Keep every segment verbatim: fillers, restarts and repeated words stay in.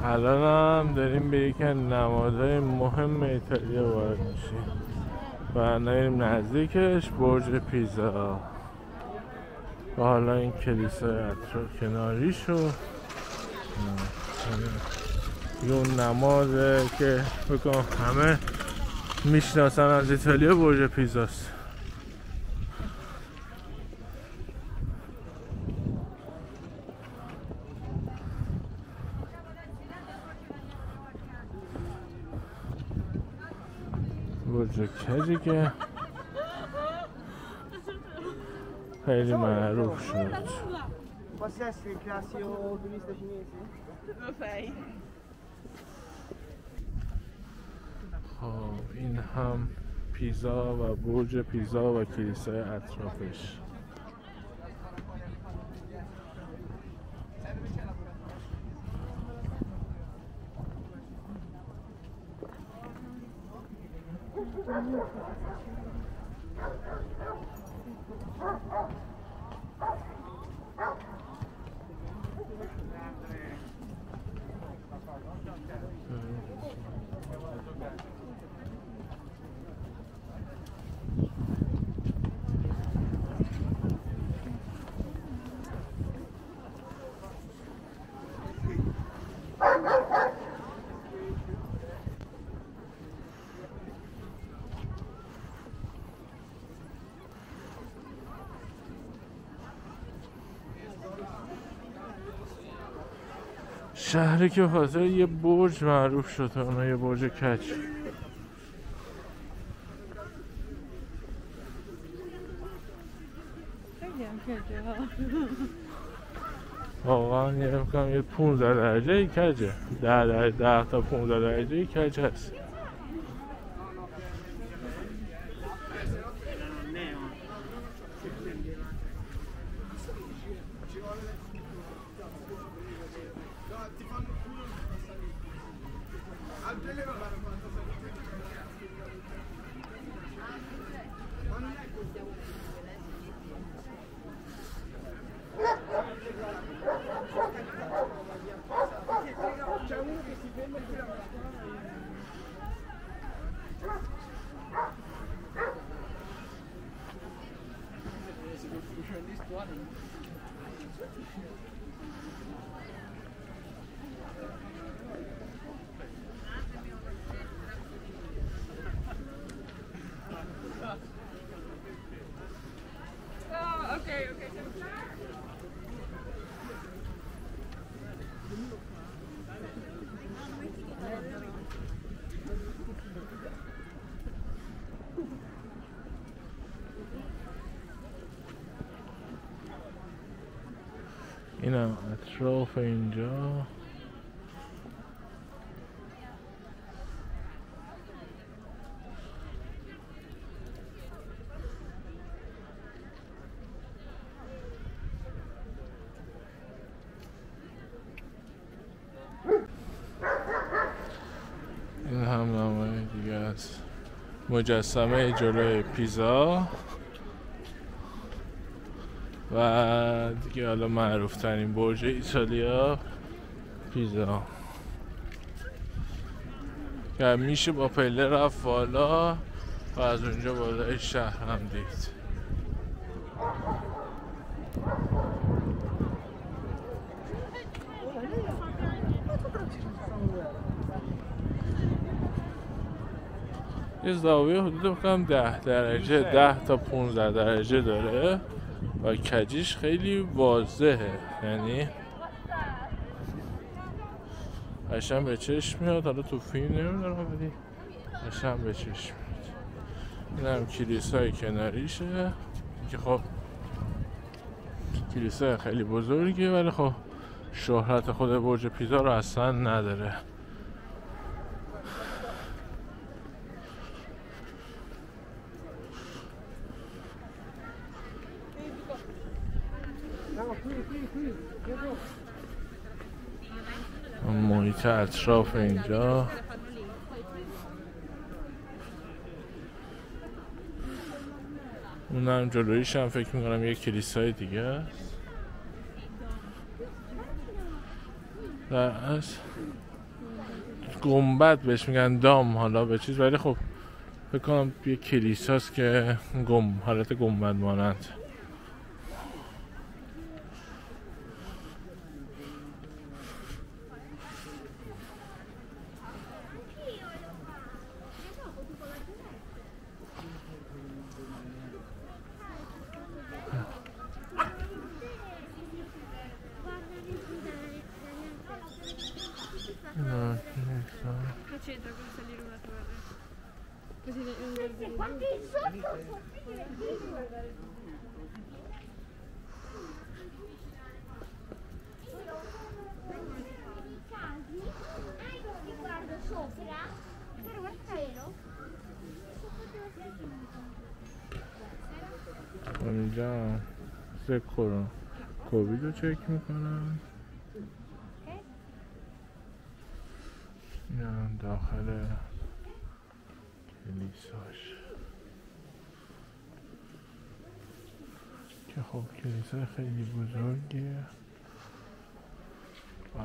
الان هم داریم به یکی از نمادهای مهم ایتالیا وارد میشیم و ناییم نزدیکش برج پیزا و حالا این کلیسای اطراف کناریشو اون نماده که بکنم همه میشناسن از ایتالیا برج پیزاست. برج کجی که خیلی معروف شد. Posso essere il classico turista cinese? Lo fai. خب این هم پیزا و برج پیزا و کلیسای اطرافش. شهری که خاطر یه برج معروف شد، اونها یه برج کج. واقعا یه امکان یه پونزده درجه کجه، ده درجه ده تا پونزده درجه کج هست. اینم اطراف اینجا این هم نمای دیگه است، مجسمه جلوی پیزا و دیگه حالا معروف ترین برج ایتالیا پیزا که میشه با پله رفت بالا و از اونجا بالای شهر هم دید. یه زاویه حدود بکنم ده درجه ده تا پونزده درجه داره و کجیش خیلی واضحه، یعنی قشنگ به چشم میاد. حالا تو فیلم نمیدارم ولی قشنگ به چشم میاد. این هم کلیسای کناریشه که خب کلیسای خیلی بزرگیه ولی خب شهرت خود برج پیزا رو اصلا نداره. محیط اطراف اینجا اونم جلویش هم فکر میکنم یه کلیسای دیگه است. در اصل گنبد بهش میگن دام حالا به چیز، ولی خب فکر کنم یه کلیساست که گم حالت گنبد مانند. Che c'entra con salire una torre? Così non guardi. Guardo sopra, però guarda cielo. اینجا سکر کووید رو چک میکنم. یا داخل کلیساش که خب کلیسا خیلی بزرگیه و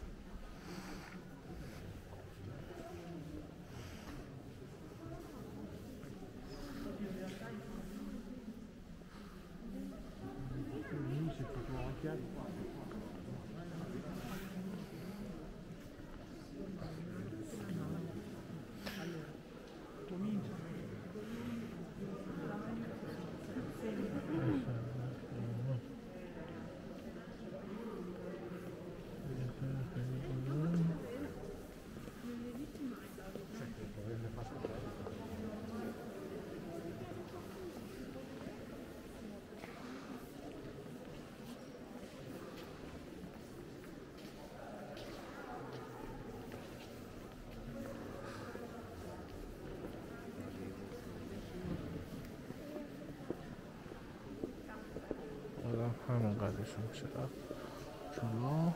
همین قدرشون چرا جلو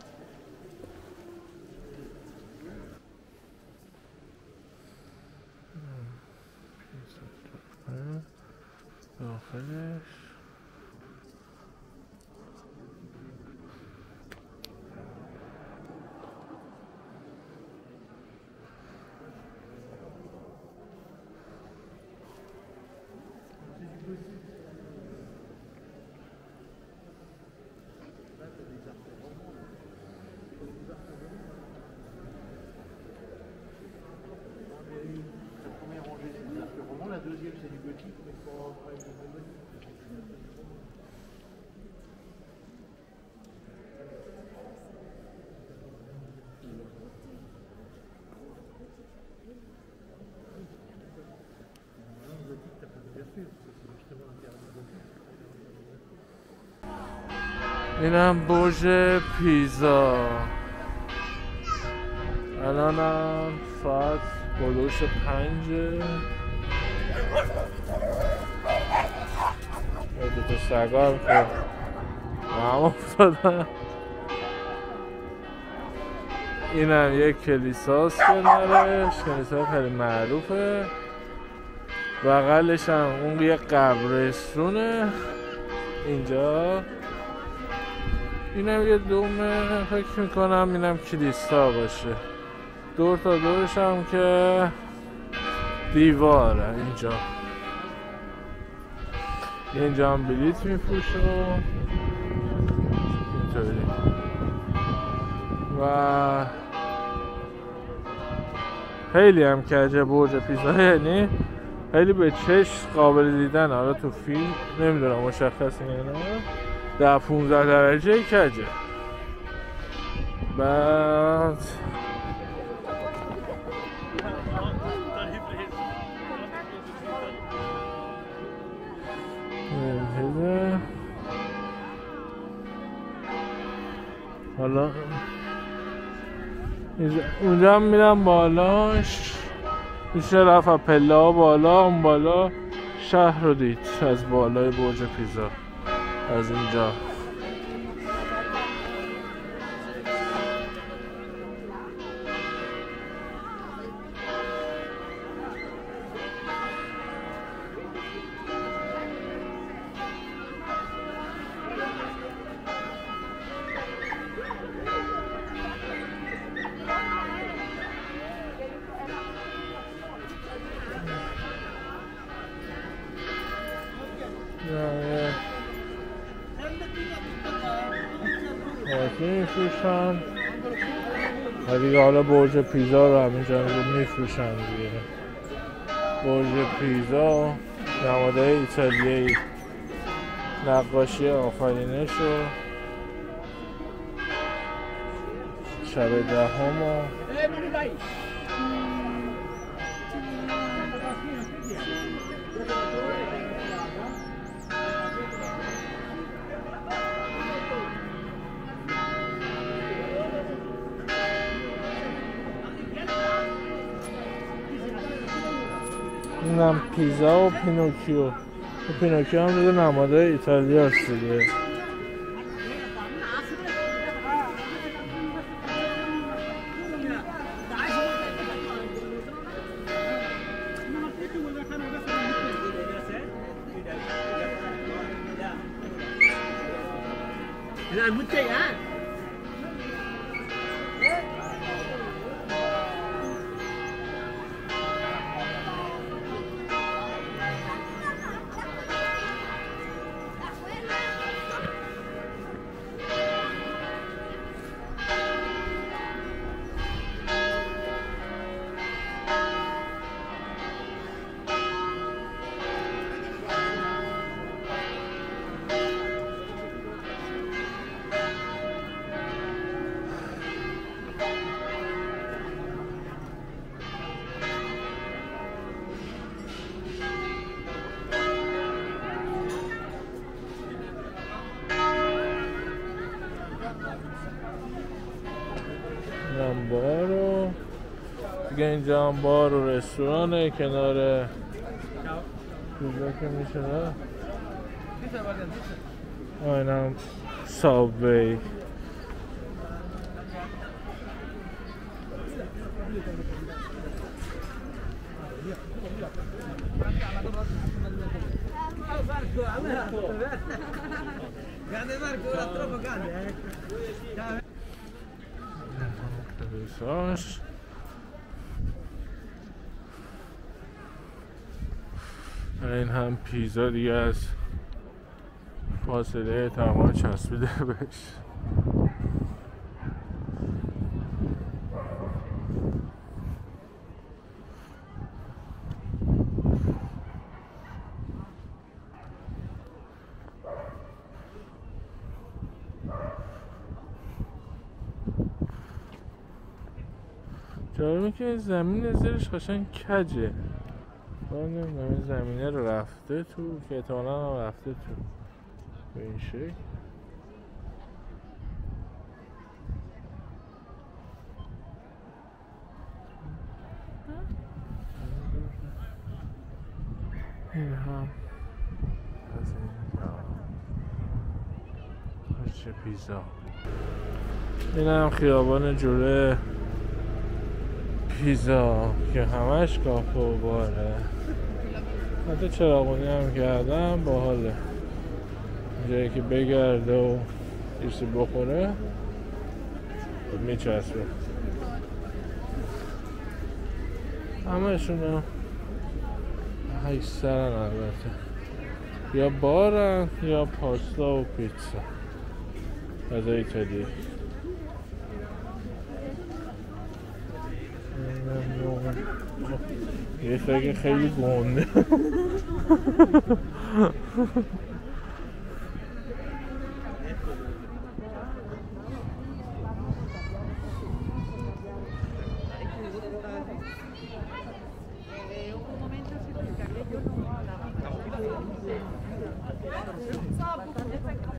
داخلش اینم برج پیزا. الانم ساعت بلوش پنجه. دو تا سگار که هم افتادن. اینم یک کلیساست کنارش، کلیسا خیلی معروفه. بغلش هم اون یه قبرستونه اینجا. اینم یه دومه، فکر میکنم اینم کلیسا باشه. دور تا دورش هم که دیواره. اینجا اینجا هم بلیط میفروشه اینطوری و خیلی هم کجه برج پیزا، یعنی خیلی به چشم قابل دیدن. حالا تو فیلم نمیدونم مشخصه یا نه. ده پونزده درجه کجه. بعد حالا اونجا هم میرم بالاش، میشه رفت پله ها بالا. اون بالا شهر رو دید از بالای برج پیزا از اینجا. سوسکی میفروشن و دیگه حالا برج پیزا رو همینجا میفروشن دیگه. برج پیزا نمادهای ایتالیایی، نقاشی آفرینش و شب دهم و اینم پیزا و پینوکیو. پینوکیو هم دیگه نمادهای ایتالیا هست دیگه. بار و دیگه اینجا هم بار و رستورانه کنار کجا که میشه نه این هم سابوی. کلیساش این هم پیزا دیگه از فاصله تمام چسبیده بهش. جالبه که زمین زیرش قشنگ کجه. من نمیدونم این زمینه رو رفته تو که احتمالاً هم رفته تو به این شکل. این هم از این چه پیزا. این هم خیابان جلوی پیزا که همش کافه و باره. حتی چراغونی هم کردم باحاله. جایی که بگرده و چیزی بخوره میچسبه. همشون هم هیچ سرن البته. یا بارن یا پاستا و پیتزا. غذای ایتالیایی. یه خیلی خیلی گنده.